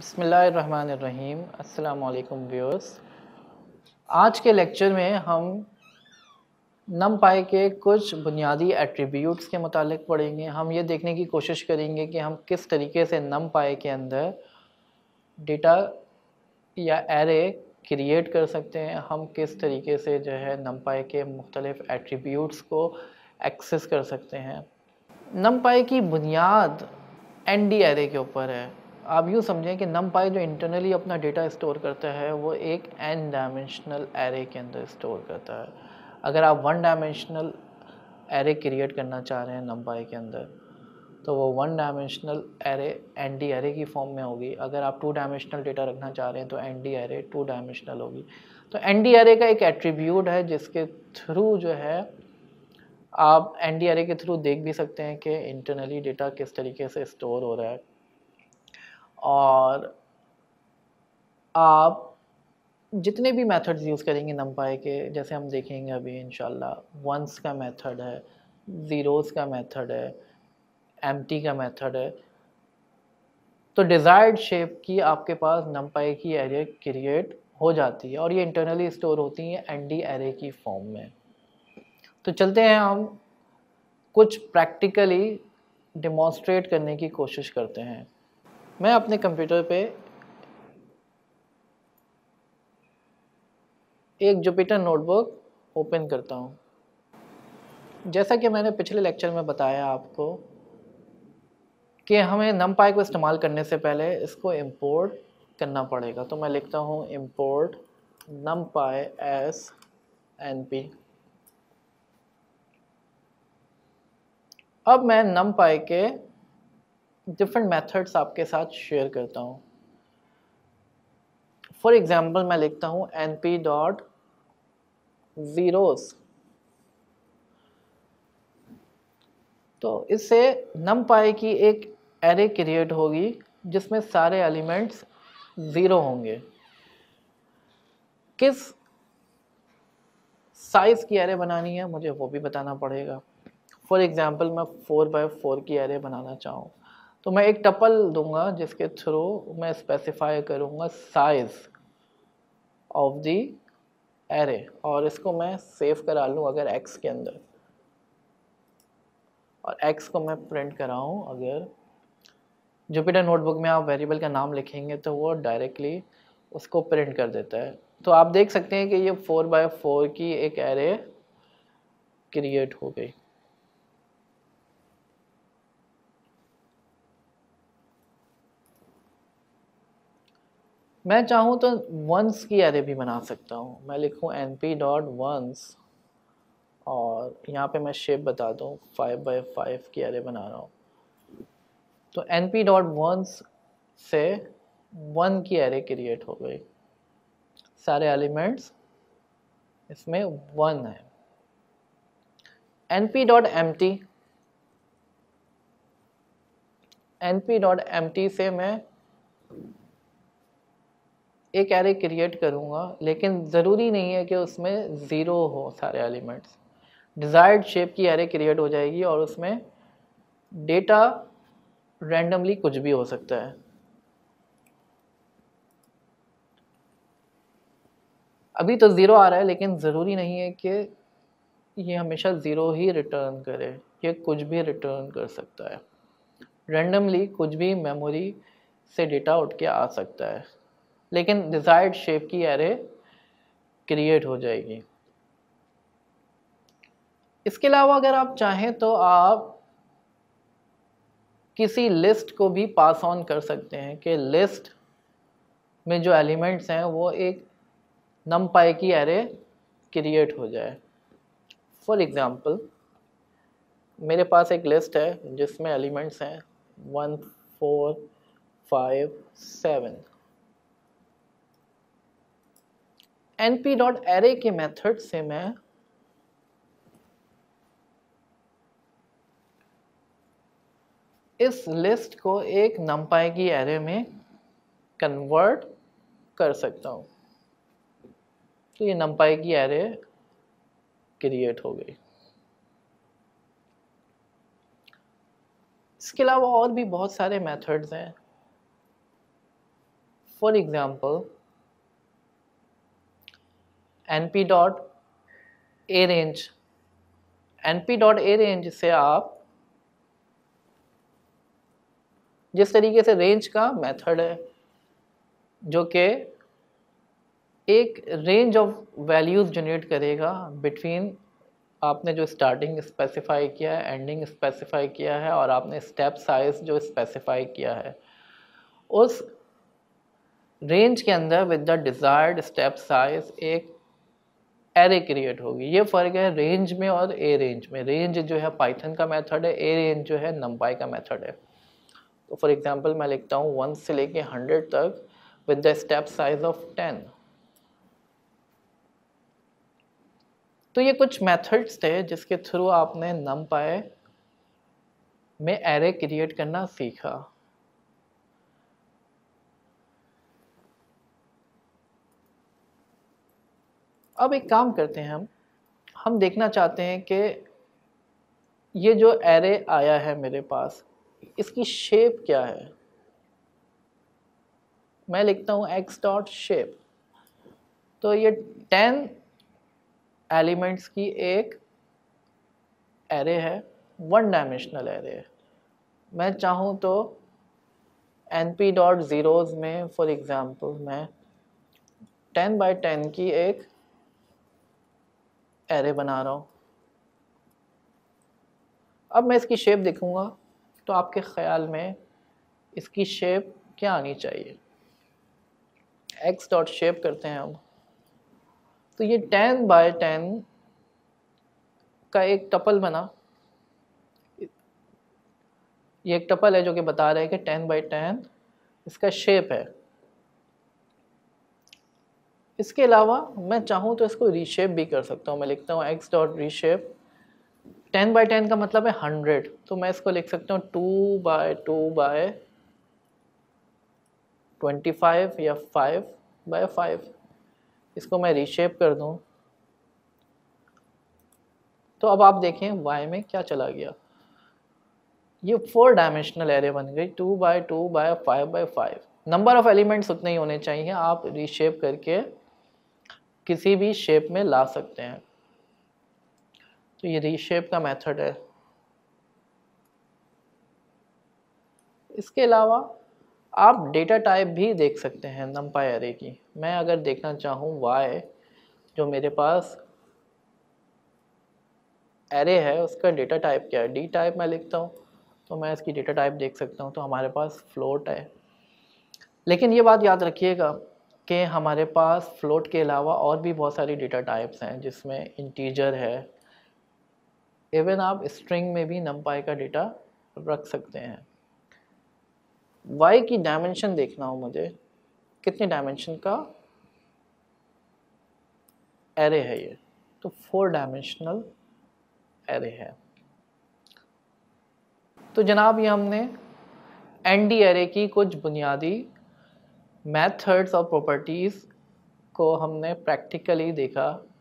बिस्मिल्लाहिर्रहमानिर्रहीम। अस्सलाम वालेकुम व्यूअर्स। आज के लेक्चर में हम नमपाई के कुछ बुनियादी एट्रीब्यूट्स के मुतालिक पढ़ेंगे। हम ये देखने की कोशिश करेंगे कि हम किस तरीके से नमपाई के अंदर डेटा या एरे क्रिएट कर सकते हैं, हम किस तरीके से जो है नमपाई के मुख्तलिफ एट्रीब्यूट्स को एक्सेस कर सकते हैं। नमपाई की बुनियाद एनडी एरे के ऊपर है। आप यूँ समझें कि नमपाई जो इंटरनली अपना डेटा स्टोर करता है वो एक एन डायमेंशनल एरे के अंदर स्टोर करता है। अगर आप वन डायमेंशनल एरे क्रिएट करना चाह रहे हैं नमपाई के अंदर तो वो one dimensional array ND array की फॉर्म में होगी। अगर आप टू डायमेंशनल डेटा रखना चाह रहे हैं तो एनडी एरे टू डायमेंशनल होगी। तो एनडी एरे का एक एट्रीब्यूट है जिसके थ्रू जो है आप एनडी एरे के थ्रू देख भी सकते हैं कि इंटरनली डेटा किस तरीके से स्टोर हो रहा है। और आप जितने भी मेथड्स यूज़ करेंगे नमपाई के, जैसे हम देखेंगे अभी इंशाल्लाह, वंस का मेथड है, ज़ीरोज़ का मेथड है, एम्प्टी का मेथड है, तो डिज़ायर्ड शेप की आपके पास नमपाई की एरे क्रिएट हो जाती है और ये इंटरनली स्टोर होती हैं एनडी एरे की फॉर्म में। तो चलते हैं हम कुछ प्रैक्टिकली डेमोंस्ट्रेट करने की कोशिश करते हैं। मैं अपने कंप्यूटर पे एक जुपिटर नोटबुक ओपन करता हूँ। जैसा कि मैंने पिछले लेक्चर में बताया आपको कि हमें नमपाई को इस्तेमाल करने से पहले इसको इंपोर्ट करना पड़ेगा। तो मैं लिखता हूँ इंपोर्ट numpy as np। अब मैं numpy के डिफरेंट मेथड्स आपके साथ शेयर करता हूँ। फॉर एग्जाम्पल मैं लिखता हूँ np डॉट ज़ीरोज़। तो इससे numpy की एक एरे क्रिएट होगी जिसमें सारे एलिमेंट्स ज़ीरो होंगे। किस साइज़ की एरे बनानी है मुझे वो भी बताना पड़ेगा। फॉर एग्ज़ाम्पल मैं 4x4 की एरे बनाना चाहूँ तो मैं एक टपल दूंगा जिसके थ्रू मैं स्पेसिफाई करूँगा साइज़ ऑफ द एरे और इसको मैं सेव करा लूँ अगर x के अंदर, और x को मैं प्रिंट कराऊँ। अगर जुपिटर नोटबुक में आप वेरिएबल का नाम लिखेंगे तो वो डायरेक्टली उसको प्रिंट कर देता है। तो आप देख सकते हैं कि ये 4x4 की एक एरे क्रिएट हो गई। मैं चाहूँ तो वंस की एरे भी बना सकता हूँ। मैं लिखूँ np डॉट वंस और यहाँ पे मैं शेप बता दूँ 5x5 की एरे बना रहा हूँ। तो np डॉट वंस से 1 की एरे क्रिएट हो गई, सारे एलिमेंट्स इसमें 1 है। np dot empty, np dot empty से मैं एक एरे क्रिएट करूँगा, लेकिन ज़रूरी नहीं है कि उसमें ज़ीरो हो सारे एलिमेंट्स। डिज़ायर्ड शेप की एरे क्रिएट हो जाएगी और उसमें डेटा रैंडमली कुछ भी हो सकता है। अभी तो ज़ीरो आ रहा है लेकिन ज़रूरी नहीं है कि ये हमेशा ज़ीरो ही रिटर्न करे, ये कुछ भी रिटर्न कर सकता है। रैंडमली कुछ भी मेमोरी से डेटा उठ के आ सकता है, लेकिन डिज़ायर्ड शेप की एरे क्रिएट हो जाएगी। इसके अलावा अगर आप चाहें तो आप किसी लिस्ट को भी पास ऑन कर सकते हैं कि लिस्ट में जो एलिमेंट्स हैं वो एक नमपाई की एरे क्रिएट हो जाए। फॉर एग्ज़ाम्पल मेरे पास एक लिस्ट है जिसमें एलिमेंट्स हैं 1 4 5 7। np डॉट एरे के मेथड से मैं इस लिस्ट को एक नमपाई की एरे में कन्वर्ट कर सकता हूँ। तो ये नमपाई की एरे क्रिएट हो गई। इसके अलावा और भी बहुत सारे मेथड्स हैं for example np dot a range, np dot a range से आप जिस तरीके से रेंज का मेथड है जो कि एक रेंज ऑफ वैल्यूज़ जनरेट करेगा बिटवीन आपने जो स्टार्टिंग स्पेसिफाई किया है, एंडिंग स्पेसिफाई किया है और आपने स्टेप साइज जो स्पेसिफाई किया है, उस रेंज के अंदर with the desired step size एक एरे क्रिएट होगी। ये फ़र्क है रेंज में और ए रेंज में। रेंज जो है पाइथन का मेथड है, ए रेंज जो है numpy का मेथड है। तो फॉर एग्जांपल मैं लिखता हूँ 1 से लेके 100 तक with the step size of 10। तो ये कुछ मेथड्स थे जिसके थ्रू आपने numpy में एरे क्रिएट करना सीखा। अब एक काम करते हैं, हम देखना चाहते हैं कि ये जो एरे आया है मेरे पास, इसकी शेप क्या है। मैं लिखता हूँ x डॉट शेप। तो ये 10 एलिमेंट्स की एक एरे है, 1 डायमेंशनल एरे है। मैं चाहूँ तो np डॉट ज़ीरोज़ में फॉर एग्ज़ाम्पल मैं 10 बाई 10 की एक एरे बना रहा हूँ। अब मैं इसकी शेप देखूँगा तो आपके ख़्याल में इसकी शेप क्या आनी चाहिए। x डॉट शेप करते हैं हम। तो ये 10 बाई 10 का एक टपल बना। ये एक टपल है जो कि बता रहा है कि 10 बाई 10 इसका शेप है। इसके अलावा मैं चाहूँ तो इसको रीशेप भी कर सकता हूँ। मैं लिखता हूँ x डॉट रीशेप। 10 बाई 10 का मतलब है 100, तो मैं इसको लिख सकता हूँ 2 बाई 2 बाई 25 या 5 बाई 5। इसको मैं रीशेप कर दूँ तो अब आप देखें y में क्या चला गया। ये 4 डायमेंशनल एरे बन गई, 2 by 2 by 5 by 5। Number of elements उतने ही होने चाहिए, आप रीशेप करके किसी भी शेप में ला सकते हैं। तो ये रीशेप का मेथड है। इसके अलावा आप डेटा टाइप भी देख सकते हैं numpy एरे की। मैं अगर देखना चाहूँ y जो मेरे पास एरे है उसका डेटा टाइप क्या है, डी टाइप मैं लिखता हूँ तो मैं इसकी डेटा टाइप देख सकता हूँ। तो हमारे पास फ्लोट है। लेकिन ये बात याद रखिएगा कि हमारे पास फ्लोट के अलावा और भी बहुत सारी डेटा टाइप्स हैं जिसमें इंटीजर है। इवन आप स्ट्रिंग में भी numpy का डेटा रख सकते हैं। y की डायमेंशन देखना हो मुझे, कितने डायमेंशन का एरे है ये, तो 4 डायमेंशनल एरे है। तो जनाब ये हमने एनडी एरे की कुछ बुनियादी मेथड्स और प्रॉपर्टीज़ को हमने प्रैक्टिकली देखा